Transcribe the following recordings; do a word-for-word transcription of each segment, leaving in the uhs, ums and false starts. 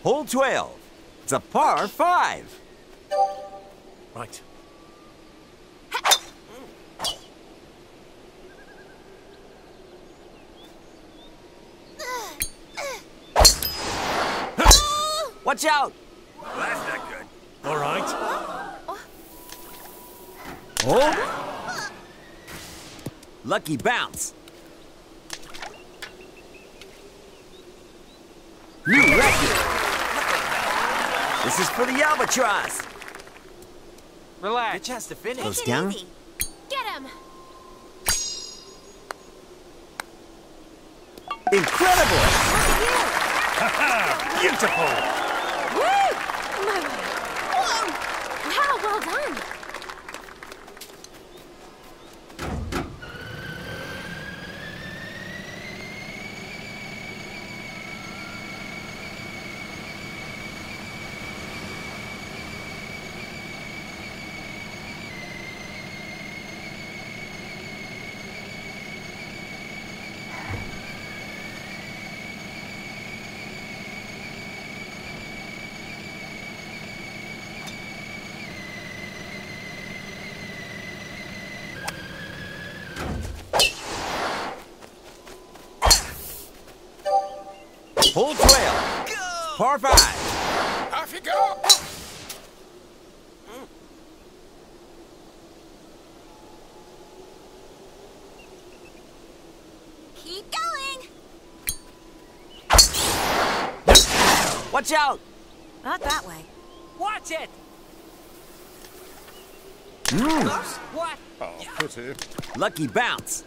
Hole twelve. It's a par five. Right. Watch out! Well, that's not good. All right. Oh! Lucky bounce. New record. This is for the albatross. Relax. Good chance to finish. Take Goes it down. easy. Get him. Incredible! Beautiful. Woo! Whoa! Wow, well done. Hole twelve. Par five. Off you go. Keep going. Watch out! Not that way. Watch it. Mm. What? Oh, pity. Lucky bounce.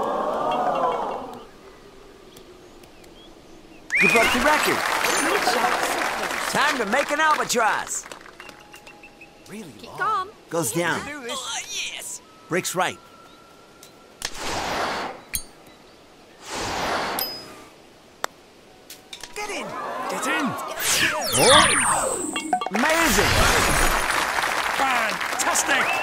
You broke the record. Time to make an albatross. Really Keep long. calm. Goes down. Do this. Oh, yes. Breaks right. Get in. Get in. Oh. Amazing. Fantastic.